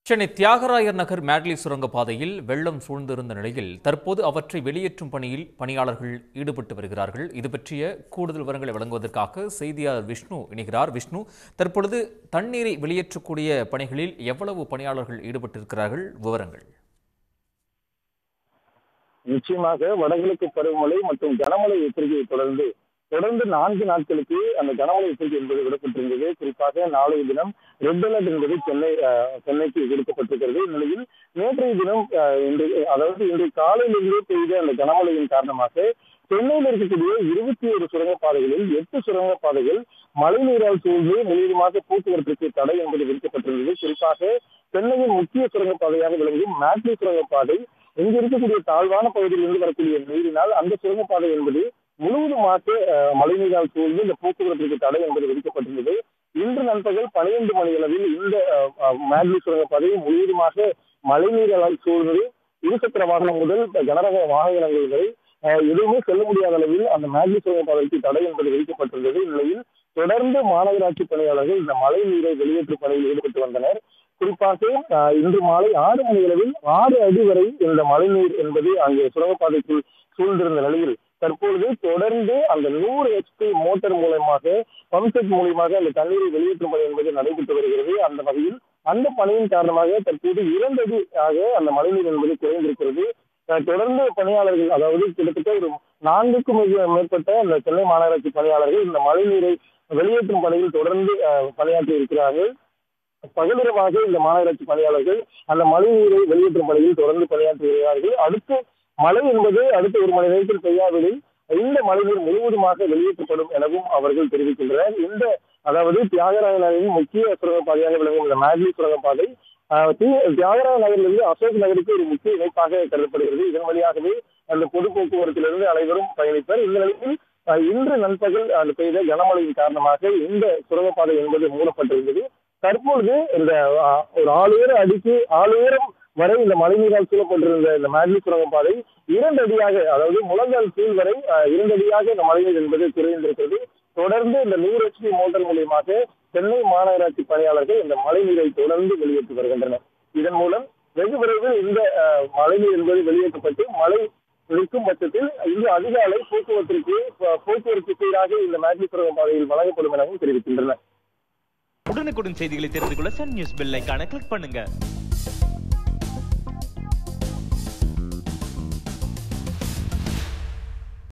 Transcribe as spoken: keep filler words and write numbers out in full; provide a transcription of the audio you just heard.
Chennai Thyagarayar Nagar Madley சுரங்கப்பாதையில் வெள்ளம் சூழ்ந்திருந்த நிலையில் தற்போது அவற்றை வெளியேற்றும் பணியில் பணியாளர்கள் ஈடுபட்டு வருகிறார்கள். இது பற்றிய கூடுதல் விவரங்களை வழங்குவதற்காக செய்தியாளர் விஷ்ணு இணைகிறார். விஷ்ணு, தற்பொழுது தண்ணீரை வெளியேற்றக்கூடிய பணிகளில் எவ்வளவு பணியாளர்கள் ஈடுபட்டிருக்கிறார்கள்? விவரங்கள். நிச்சயமாக வடகிழக்கு பருவமழை மற்றும் கனமழை எச்சரிக்கையை தொடர்ந்து தொடர்ந்து நான்கு நாட்களுக்கு அந்த கனமழை எச்சரிக்கை என்பது விடப்பட்டிருந்தது. குறிப்பாக நாளைய தினம் ரெட் அலர்ட் என்பது சென்னை சென்னைக்கு விடுக்கப்பட்டிருக்கிறது. இந்நிலையில் நேற்றைய தினம் இன்று அதாவது இன்று காலையிலிருந்தே பெய்த அந்த கனமழையின் காரணமாக சென்னையில் இருக்கக்கூடிய இருபத்தி ஒரு சுரங்கப்பாதைகளில் எட்டு சுரங்கப்பாதைகள் மழை நீரால் சூழ்ந்து முழுவதுமாக போக்குவரத்திற்கு தடை என்பது விதிக்கப்பட்டிருந்தது. குறிப்பாக சென்னையின் முக்கிய சுரங்கப்பாதையாக விளங்கும் மேட்லி சுரங்கப்பாதை இங்கு இருக்கக்கூடிய தாழ்வான பகுதியிலிருந்து வரக்கூடிய நீரினால் அந்த சுரங்கப்பாதை என்பது முழுவதுமாக மழை நீரால் சூழ்ந்து இந்த போக்குவரத்திற்கு தடை என்பது விதிக்கப்பட்டிருந்தது. இன்று நண்பகல் பனிரெண்டு மணி அளவில் இந்த மேட்லி சுரங்கப்பாதை முழுவதுமாக மழை நீரால் சூழ்ந்து இருசக்கர வாகனம் முதல் கனரக வாகனங்கள் வரை எதுவுமே செல்ல முடியாத அளவில் அந்த மேட்லி சுரங்கப்பாதைக்கு தடை என்பது விதிக்கப்பட்டிருந்தது. இந்நிலையில் தொடர்ந்து மாநகராட்சி பணியாளர்கள் இந்த மழை நீரை வெளியேற்றும் பணியில் ஈடுபட்டு வந்தனர். குறிப்பாக இன்று மாலை ஆறு மணி அளவில் ஆறு அடி வரை இந்த மழைநீர் என்பது அங்கே சுரங்கப்பாதைக்குள் சூழ்ந்திருந்த நிலையில் தற்பொழுது தொடர்ந்து அந்த நூறு ஹெச்பி மோட்டார் மூலமாக பம்ப்செட் மூலமாக அந்த தண்ணீரை வெளியேற்றும் பணி என்பது நடைபெற்று வருகிறது. அந்த வகையில் அந்த பணியின் காரணமாக தற்போது இரண்டு அடி ஆக அந்த மழைநீர் என்பது குறைந்திருக்கிறது. தொடர்ந்து பணியாளர்கள் அதாவது கிட்டத்தட்ட ஒரு நான்குக்கும் மேற்பட்ட அந்த சென்னை மாநகராட்சி பணியாளர்கள் இந்த மழைநீரை வெளியேற்றும் பணியில் தொடர்ந்து பணியாற்றி இருக்கிறார்கள். பகலிரவாக இந்த மாநகராட்சி பணியாளர்கள் அந்த மழை நீரை வெளியேற்றும் பணியில் தொடர்ந்து பணியாற்றி வருகிறார்கள். அடுத்து மழை என்பது அடுத்த ஒரு மணி நேரத்தில் பெய்யாவிடில் இந்த மழைநீர் முழுவதுமாக வெளியேற்றப்படும் எனவும் அவர்கள் தெரிவிக்கின்றனர். இந்த அதாவது தியாகராய நகரின் முக்கிய சுரங்கப்பாதையாக விளங்கும் இந்த மேட்லி சுரங்கப்பாதை தியாகராய நகரிலிருந்து அசோக் நகருக்கு ஒரு முக்கிய இணைப்பாக கருதப்படுகிறது. இதன் வழியாகவே அந்த பொது போக்குவரத்திலிருந்து அனைவரும் பயணிப்பர். இந்த நிலையில் இன்று நண்பகல் அந்த பெய்த கனமழையின் காரணமாக இந்த சுரங்கப்பாதை என்பது மூடப்பட்டிருந்தது. தற்பொழுது இந்த ஒரு ஆளுயர அடிக்கு ஆளுயரம் வரை இந்த மழைநீரால் சூழப்பட்டிருந்த இந்த மேட்லி சுரங்கப்பாதை இரண்டு அடியாக அதாவது முழங்கால் கீழ் வரை இரண்டு அடியாக இந்த மழைநீர் என்பது குறைந்திருக்கிறது. தொடர்ந்து இந்த நூறு ஹெச்பி மோட்டார் மூலியமாக சென்னை மாநகராட்சி பணியாளர்கள் இந்த மழைநீரை தொடர்ந்து வெளியேற்றி வருகின்றனர். இதன் மூலம் வெகு விரைவில் இந்த மழைநீர் என்பது வெளியேற்றப்பட்டு மழை நிற்கும் பட்சத்தில் இன்று அதிகாலை போக்குவரத்திற்கு போக்குவரத்து சீராக இந்த மேட்லி சுரங்கப்பாதையில் வழங்கப்படும் எனவும் தெரிவிக்கின்றனர். உடனுக்குடன் செய்திகளை தெரிந்து கொள்ள சன் நியூஸ் பெல் ஐகானை கிளிக் பண்ணுங்க.